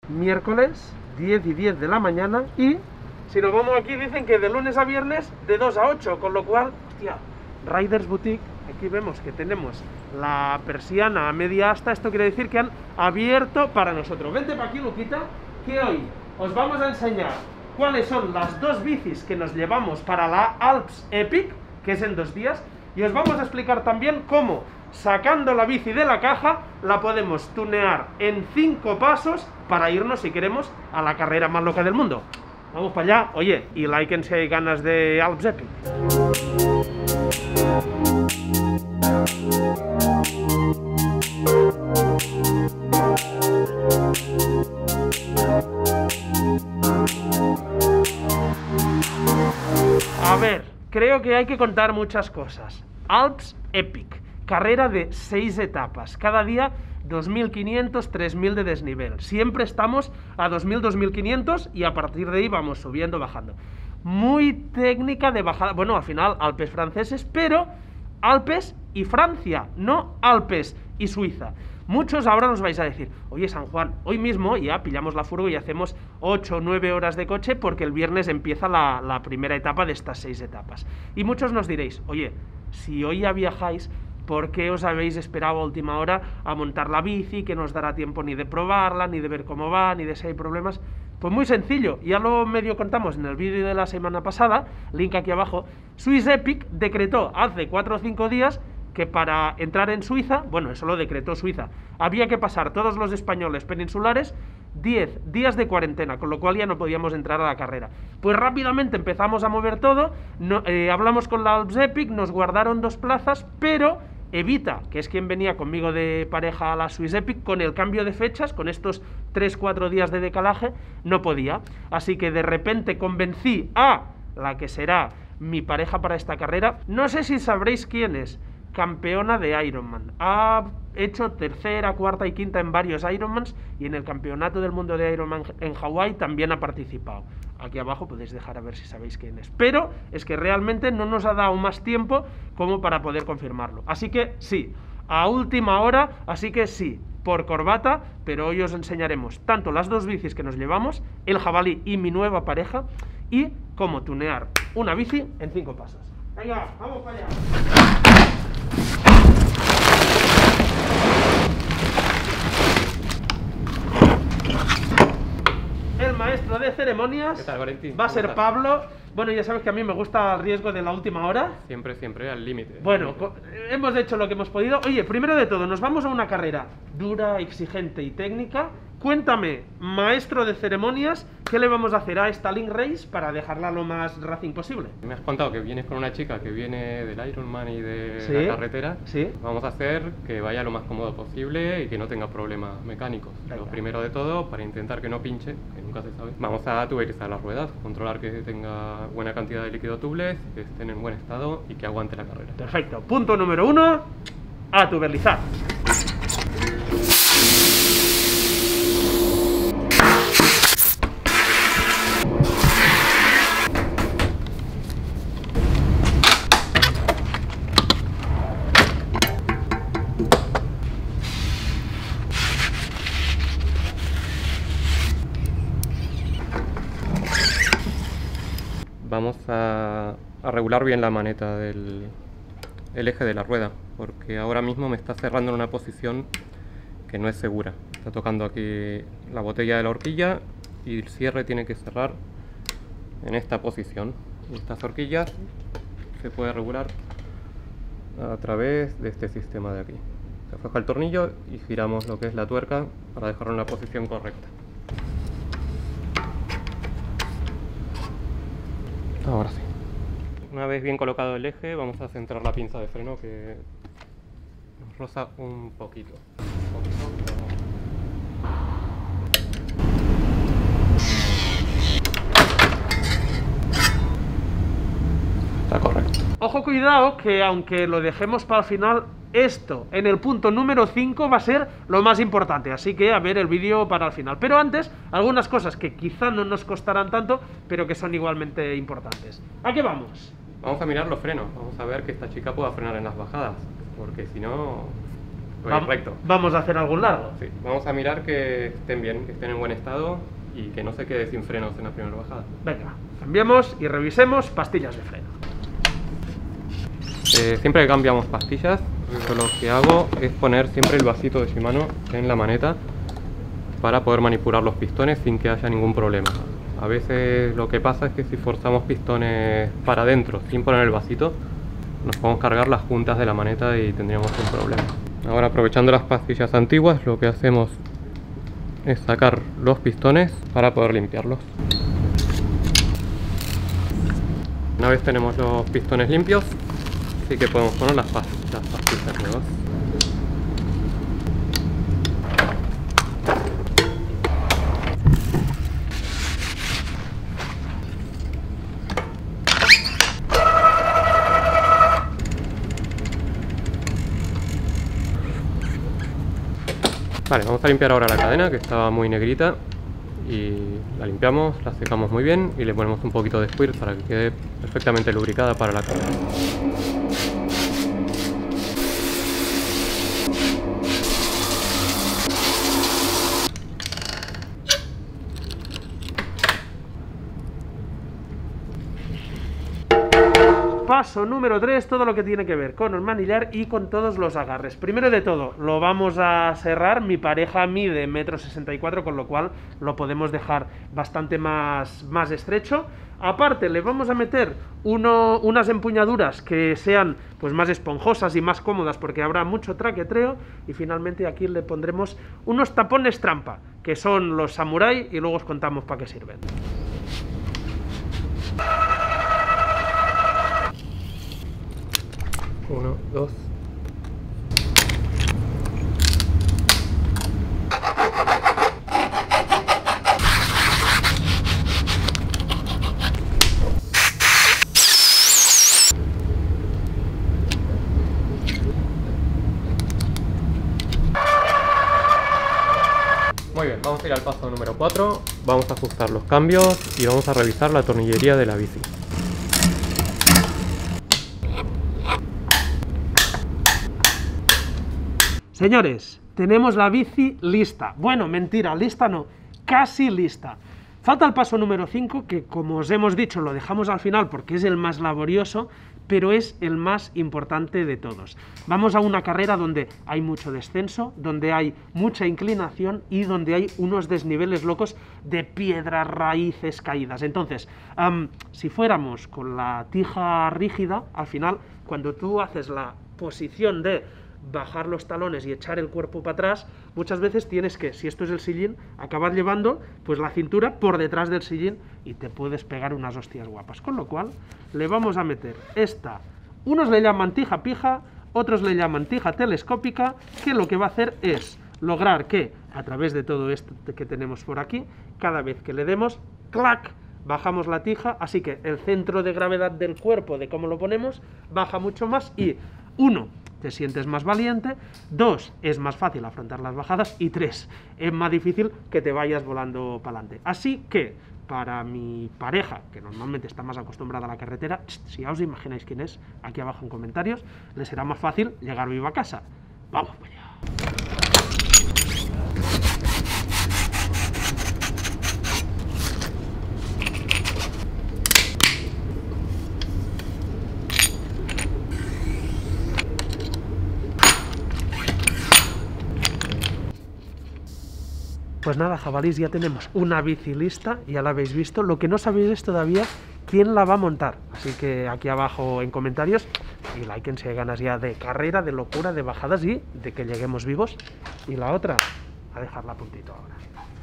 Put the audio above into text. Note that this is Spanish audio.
miércoles 10 y 10 de la mañana, y si nos vamos aquí dicen que de lunes a viernes de 2 a 8, con lo cual, hostia, Riders Boutique, aquí vemos que tenemos la persiana a media asta. Esto quiere decir que han abierto para nosotros. Vente para aquí, Luquita, que hoy os vamos a enseñar cuáles son las dos bicis que nos llevamos para la Alps Epic, que es en 2 días, y os vamos a explicar también cómo, sacando la bici de la caja, la podemos tunear en 5 pasos para irnos, si queremos, a la carrera más loca del mundo. Vamos para allá. Oye, y liken si hay ganas de Alps Epic. A ver, creo que hay que contar muchas cosas. Alps Epic, carrera de 6 etapas, cada día 2.500, 3.000 de desnivel. Siempre estamos a 2.000, 2.500 y a partir de ahí vamos subiendo, bajando. Muy técnica de bajada. Bueno, al final Alpes franceses, pero Alpes y Francia, no Alpes y Suiza. Muchos ahora nos vais a decir, oye San Juan, hoy mismo ya pillamos la furgo y hacemos 8 o 9 horas de coche porque el viernes empieza la primera etapa de estas 6 etapas. Y muchos nos diréis, oye, si hoy ya viajáis, ¿por qué os habéis esperado a última hora a montar la bici, que no os dará tiempo ni de probarla, ni de ver cómo va, ni de si hay problemas? Pues muy sencillo, ya lo medio contamos en el vídeo de la semana pasada, link aquí abajo. Swiss Epic decretó hace 4 o 5 días que para entrar en Suiza, bueno, eso lo decretó Suiza, había que pasar todos los españoles peninsulares 10 días de cuarentena, con lo cual ya no podíamos entrar a la carrera. Pues rápidamente empezamos a mover todo, hablamos con la Alps Epic, nos guardaron 2 plazas, pero Evita, que es quien venía conmigo de pareja a la Swiss Epic, con el cambio de fechas, con estos 3-4 días de decalaje, no podía. Así que de repente convencí a la que será mi pareja para esta carrera. No sé si sabréis quién es. Campeona de Ironman. Ha hecho 3ª, 4ª y 5ª en varios Ironmans, y en el campeonato del mundo de Ironman en Hawái también ha participado. Aquí abajo podéis dejar a ver si sabéis quién es. Pero es que realmente no nos ha dado más tiempo como para poder confirmarlo. Así que sí, a última hora, así que sí, por corbata, pero hoy os enseñaremos tanto las 2 bicis que nos llevamos, el jabalí y mi nueva pareja, y cómo tunear una bici en 5 pasos. Venga, vamos para allá. El maestro de ceremonias. ¿Qué tal, Valentín? Va a ser Pablo. Bueno, ya sabes que a mí me gusta el riesgo de la última hora. Siempre, siempre al límite. Bueno, hemos hecho lo que hemos podido. Oye, primero de todo, nos vamos a una carrera dura, exigente y técnica. Cuéntame, maestro de ceremonias, ¿qué le vamos a hacer a esta Link Race para dejarla lo más racing posible? Me has contado que vienes con una chica que viene del Ironman y de Sí, la carretera. sí. Vamos a hacer que vaya lo más cómodo posible y que no tenga problemas mecánicos. Venga. Lo primero de todo, para intentar que no pinche, que nunca se sabe, vamos a tuberizar las ruedas, controlar que tenga buena cantidad de líquido tubeless, que estén en buen estado y que aguante la carrera. Perfecto. Punto número 1, a tuberizar. Vamos a regular bien la maneta del eje de la rueda, porque ahora mismo me está cerrando en una posición que no es segura. Está tocando aquí la botella de la horquilla y el cierre tiene que cerrar en esta posición. Y estas horquillas se puede regular a través de este sistema de aquí. Se afloja el tornillo y giramos lo que es la tuerca para dejarlo en la posición correcta. Ahora sí. Una vez bien colocado el eje, vamos a centrar la pinza de freno, que nos roza un poquito. Está correcto. Ojo, cuidado, que aunque lo dejemos para el final, esto en el punto número 5 va a ser lo más importante, así que a ver el vídeo para el final. Pero antes, algunas cosas que quizá no nos costarán tanto, pero que son igualmente importantes. ¿A qué vamos? Vamos a mirar los frenos, vamos a ver que esta chica pueda frenar en las bajadas, porque si no Correcto. Vamos a hacer algún largo. Sí, vamos a mirar que estén bien, que estén en buen estado y que no se quede sin frenos en la primera bajada. Venga, cambiemos y revisemos pastillas de freno. Siempre que cambiamos pastillas, yo lo que hago es poner siempre el vasito de Shimano en la maneta para poder manipular los pistones sin que haya ningún problema. A veces lo que pasa es que si forzamos pistones para adentro sin poner el vasito, nos podemos cargar las juntas de la maneta y tendríamos un problema. Ahora, aprovechando las pastillas antiguas, lo que hacemos es sacar los pistones para poder limpiarlos. Una vez tenemos los pistones limpios, sí que podemos poner las pastillas nuevas. Vale, vamos a limpiar ahora la cadena, que estaba muy negrita, y la limpiamos, la secamos muy bien y le ponemos un poquito de squirt para que quede perfectamente lubricada para la cadena. Paso número 3, todo lo que tiene que ver con el manillar y con todos los agarres. Primero de todo, lo vamos a cerrar. Mi pareja mide 1,64 m, con lo cual lo podemos dejar bastante más estrecho. Aparte, le vamos a meter unas empuñaduras que sean pues más esponjosas y más cómodas, porque habrá mucho traquetreo. Y finalmente aquí le pondremos unos tapones trampa, que son los Samurai, y luego os contamos para qué sirven. Uno, dos. Muy bien, vamos a ir al paso número 4. Vamos a ajustar los cambios y vamos a revisar la tornillería de la bici. Señores, tenemos la bici lista. Bueno, mentira, lista no, casi lista. Falta el paso número 5, que como os hemos dicho lo dejamos al final porque es el más laborioso, pero es el más importante de todos. Vamos a una carrera donde hay mucho descenso, donde hay mucha inclinación y donde hay unos desniveles locos de piedras, raíces, caídas. Entonces, si fuéramos con la tija rígida, al final, cuando tú haces la posición de bajar los talones y echar el cuerpo para atrás, muchas veces tienes que, si esto es el sillín, acabar llevando pues la cintura por detrás del sillín y te puedes pegar unas hostias guapas. Con lo cual le vamos a meter esta, unos le llaman tija pija, otros le llaman tija telescópica, que lo que va a hacer es lograr que a través de todo esto que tenemos por aquí, cada vez que le demos, clac, bajamos la tija, así que el centro de gravedad del cuerpo, de cómo lo ponemos, baja mucho más y, 1, te sientes más valiente, 2, es más fácil afrontar las bajadas y 3, es más difícil que te vayas volando para adelante. Así que, para mi pareja, que normalmente está más acostumbrada a la carretera, si ya os imagináis quién es, aquí abajo en comentarios, le será más fácil llegar vivo a casa. ¡Vamos para allá! Pues nada, jabalís, ya tenemos una bici lista, ya la habéis visto. Lo que no sabéis es todavía quién la va a montar. Así que aquí abajo en comentarios, y like si hay ganas ya de carrera, de locura, de bajadas y de que lleguemos vivos. Y la otra, a dejarla a puntito ahora.